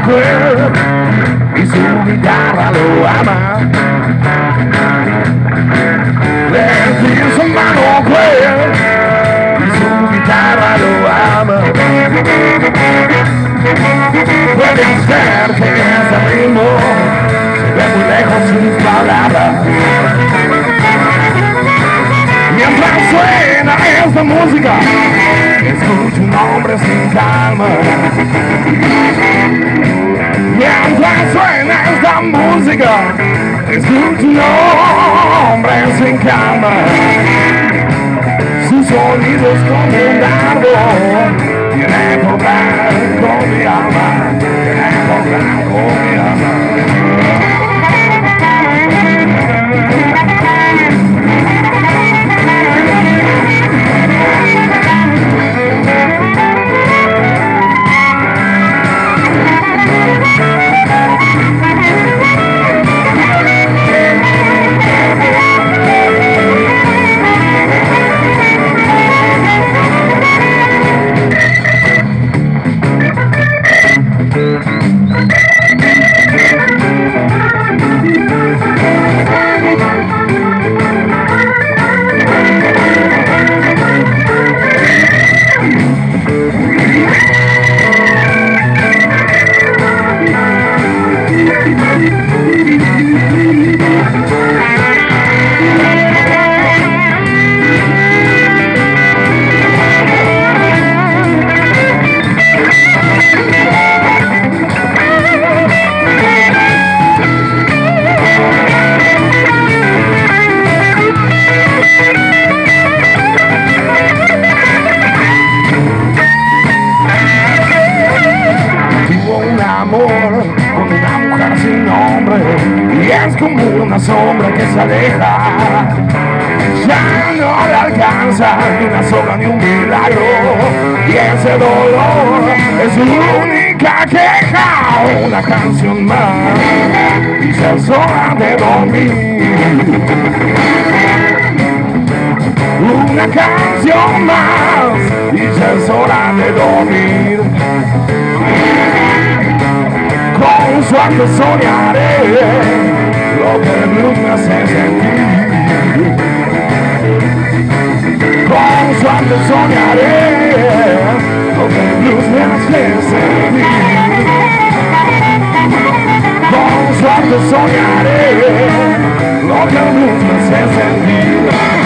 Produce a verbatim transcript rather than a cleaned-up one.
mujer y su guitarra lo ama. Le su mano mujer y su guitarra lo ama. Puede ser que ese ritmo se ve muy lejos sin palabras. Mientras suena esta música, escucho un hombre sin calma. Mientras suena esta música, escucho un hombre sin calma. Sus sonidos como un dardo, tiene poder con mi alma, tiene poder con mi alma. Con una mujer sin nombre y es como una sombra que se aleja. Ya no le alcanza ni una soga ni un milagro y ese dolor es su única queja. Una canción más y ya es hora de dormir. Una canción más y ya es hora de dormir. Con suerte soñaré lo que el blues me hace sentir. Con suerte soñaré lo que el blues me hace sentir. Con suerte soñaré lo que el blues me hace sentir.